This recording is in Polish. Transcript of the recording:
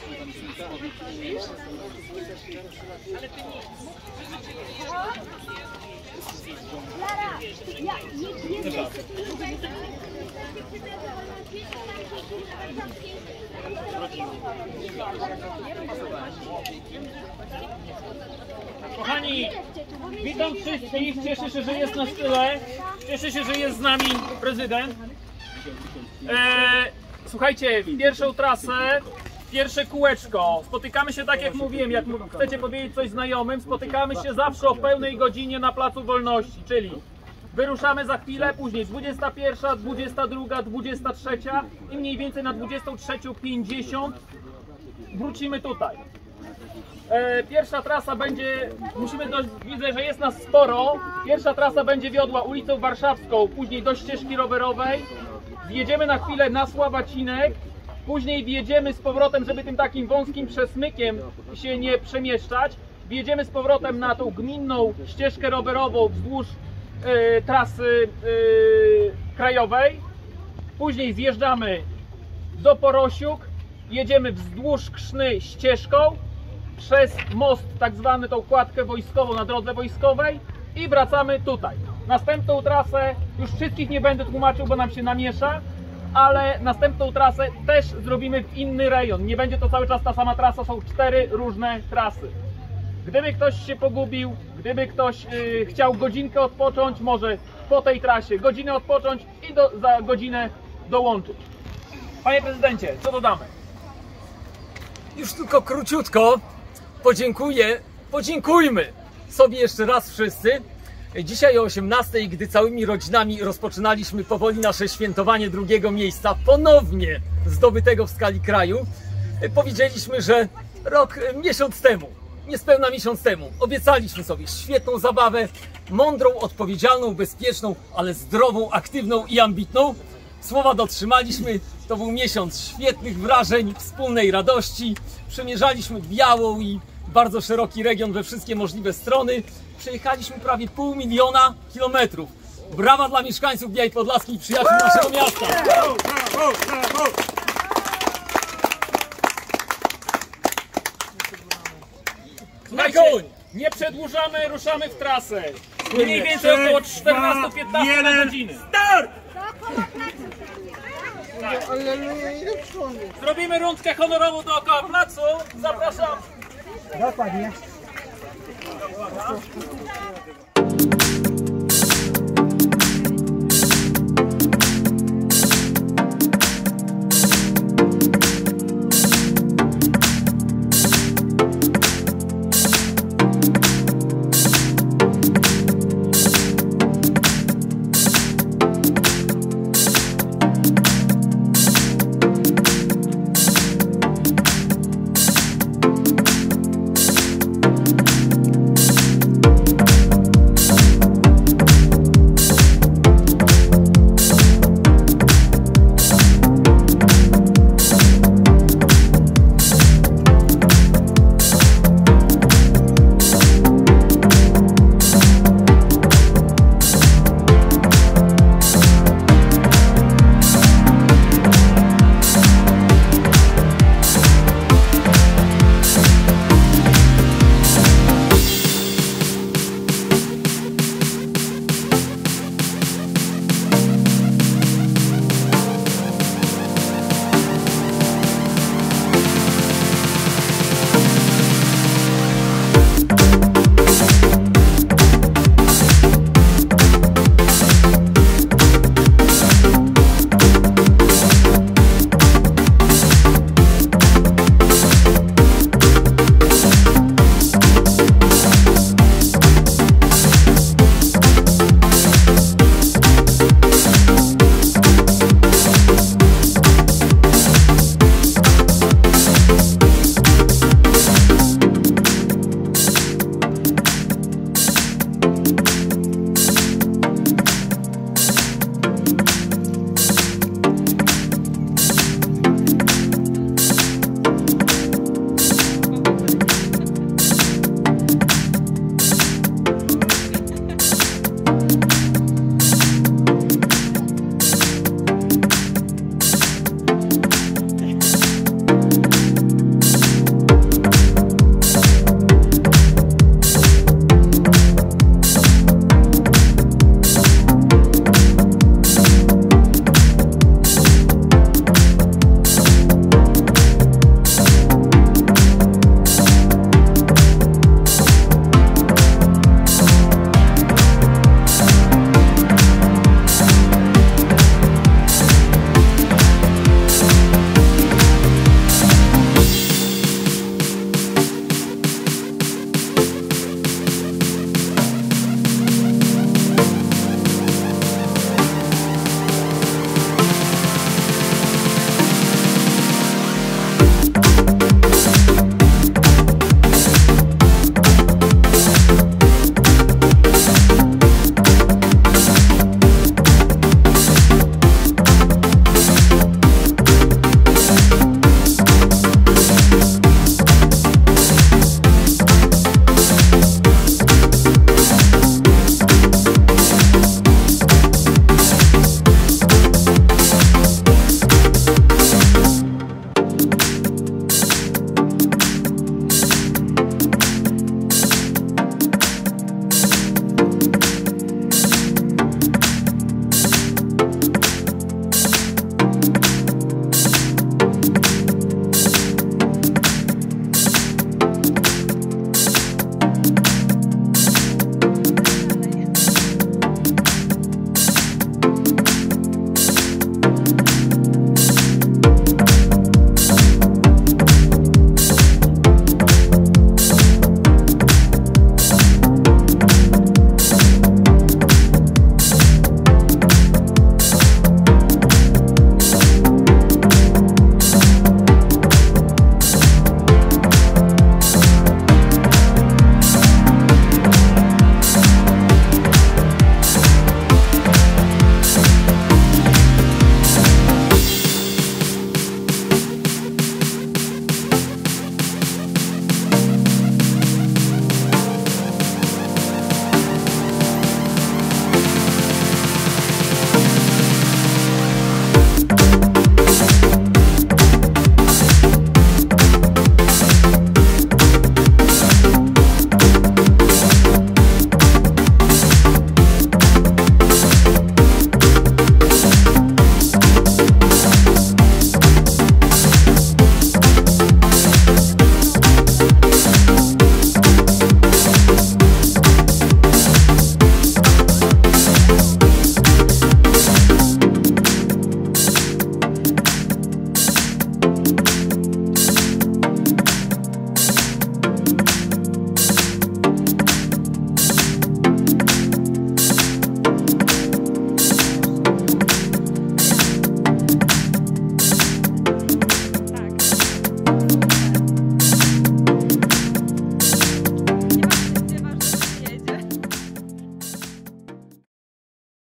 Kochani, witam wszystkich, cieszę się, że jest nas tyle, cieszę się, że jest z nami prezydent. Słuchajcie, pierwszą trasę, pierwsze kółeczko, spotykamy się tak jak mówiłem, jak chcecie powiedzieć coś znajomym, spotykamy się zawsze o pełnej godzinie na Placu Wolności, czyli wyruszamy za chwilę, później 21, 22, 23 i mniej więcej na 23:50 wrócimy tutaj. Pierwsza trasa będzie, widzę, że jest nas sporo, pierwsza trasa będzie wiodła ulicą Warszawską, później do ścieżki rowerowej, wjedziemy na chwilę na Sławacinek, później wjedziemy z powrotem, żeby tym takim wąskim przesmykiem się nie przemieszczać, wjedziemy z powrotem na tą gminną ścieżkę rowerową wzdłuż trasy krajowej, później zjeżdżamy do Porosiuk, jedziemy wzdłuż Krzny ścieżką, przez most, tak zwany tą kładkę wojskową na drodze wojskowej i wracamy tutaj. Następną trasę, już wszystkich nie będę tłumaczył, bo nam się namiesza, ale następną trasę też zrobimy w inny rejon. Nie będzie to cały czas ta sama trasa, są 4 różne trasy. Gdyby ktoś się pogubił, gdyby ktoś chciał godzinkę odpocząć, może po tej trasie godzinę odpocząć i za godzinę dołączyć. Panie prezydencie, co dodamy? Już tylko króciutko podziękujmy sobie jeszcze raz wszyscy. Dzisiaj o 18:00, gdy całymi rodzinami rozpoczynaliśmy powoli nasze świętowanie drugiego miejsca, ponownie zdobytego w skali kraju, powiedzieliśmy, że niespełna miesiąc temu obiecaliśmy sobie świetną zabawę, mądrą, odpowiedzialną, bezpieczną, ale zdrową, aktywną i ambitną. Słowa dotrzymaliśmy, to był miesiąc świetnych wrażeń, wspólnej radości. Przemierzaliśmy białą i bardzo szeroki region we wszystkie możliwe strony. Przejechaliśmy prawie 500 000 kilometrów. Brawa dla mieszkańców Białej Podlaskiej i przyjaciół naszego miasta! Słuchajcie, nie przedłużamy, ruszamy w trasę. Mniej więcej około 14-15 na godzinę. Start! Tak. Zrobimy rundkę honorową dookoła placu. Zapraszam. Dokładnie.